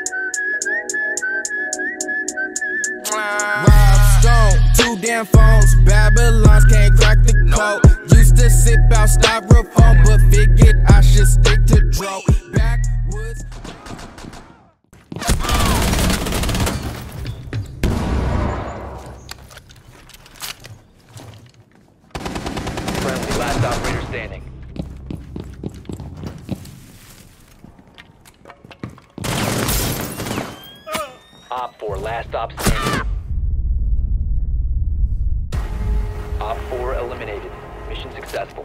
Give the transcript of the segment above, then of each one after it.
Rob Stone, 2 damn phones, Babylons can't crack the code. Used to sip out styrofoam, but figured I should stick to dro. Backwoods. Friendly, last operator standing. Op 4, last stop standing. Op 4 eliminated. Mission successful.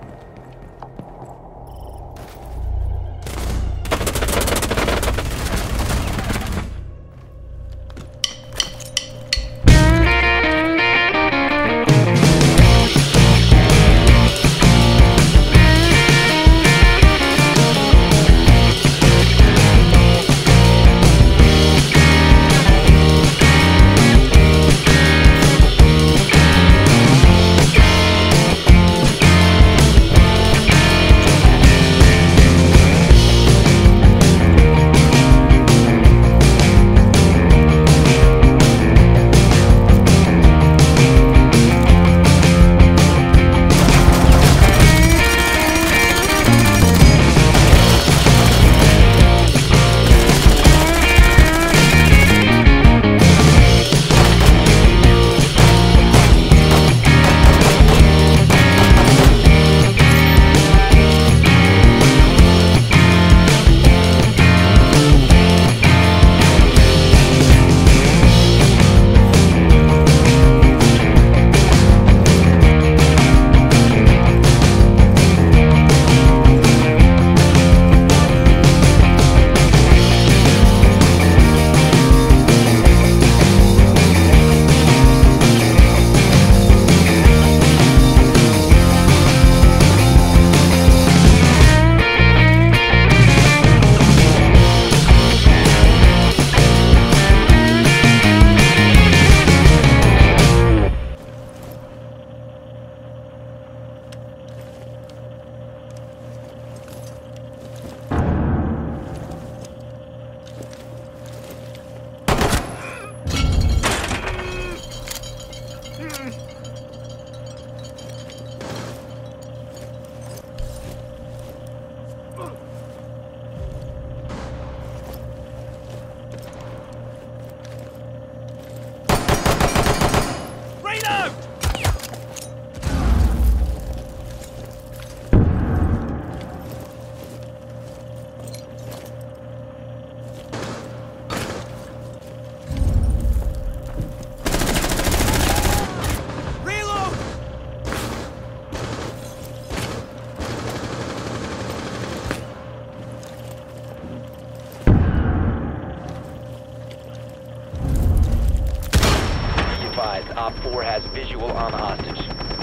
Op 4 has visual on the hostage.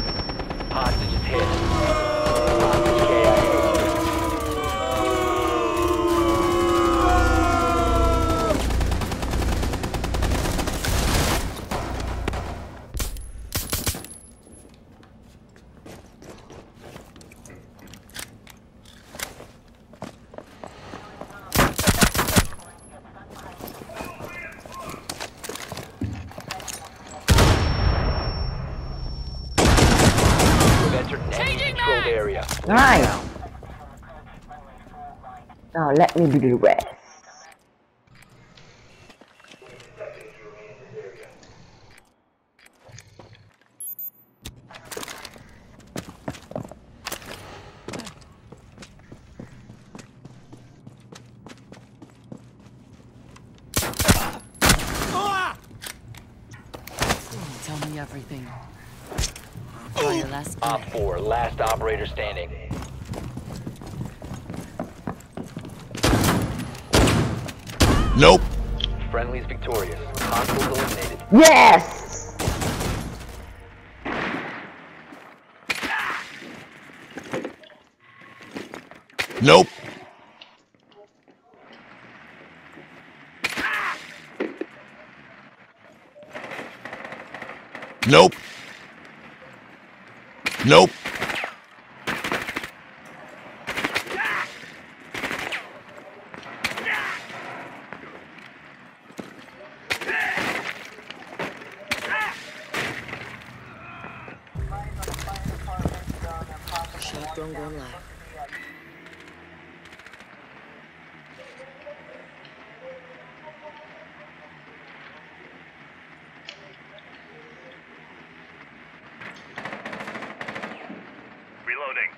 Hostage is hit. Hostage KIA. Area. Nice. Now let me do the rest. Tell me everything. Op 4, last operator standing. Nope. Friendly's victorious. Hostiles eliminated. Yes! Nope. Nope. Nope. Drone going live. Reloading.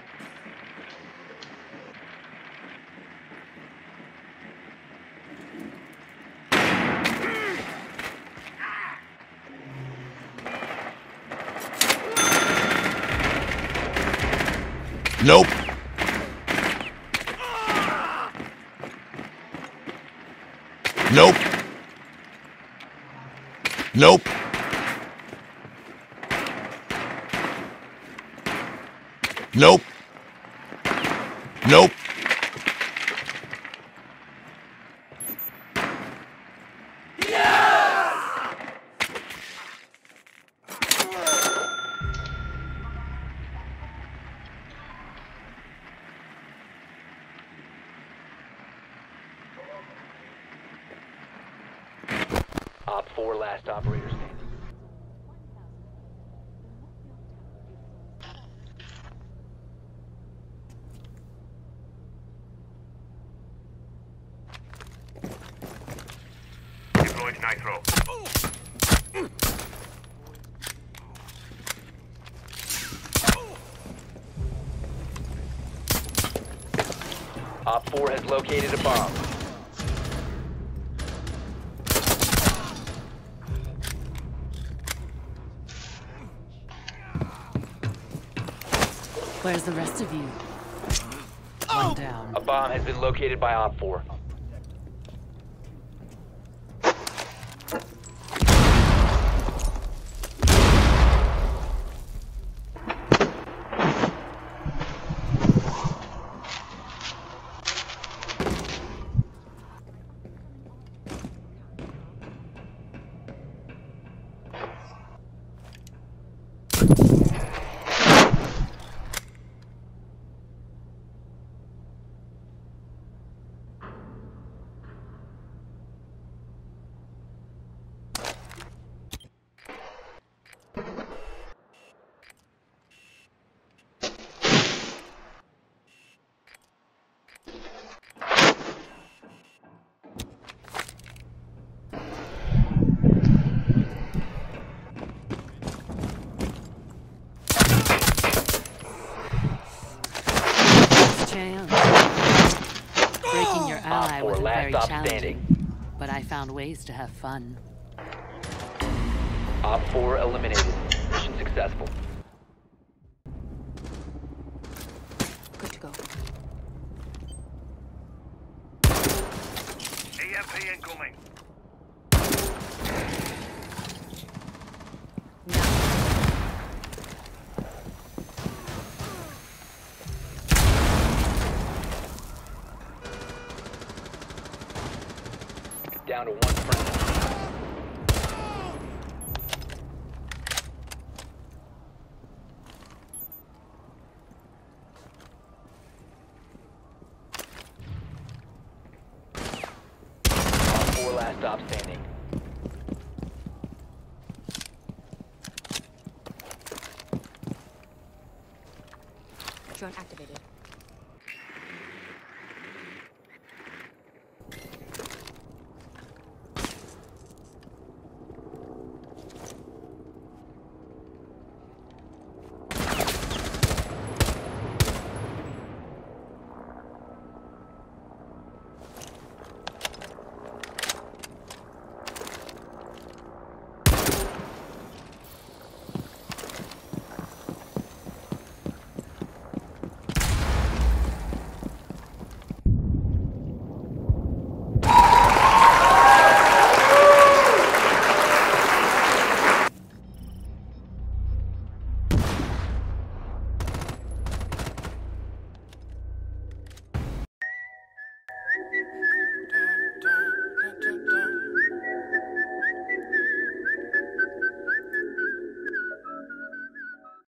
Nope. Nope. Nope. Nope. Nope. Op 4, last operator standing. Deployed nitro. Op 4 has located a bomb. Where's the rest of you? One down. A bomb has been located by Op 4. Breaking your ally Op 4, wasn't last very stop challenging, standing. but I found ways to have fun. Op 4 eliminated. Mission successful. Good to go. EMP incoming. Down to one friendly. Op 4, last stop standing. Drone activated.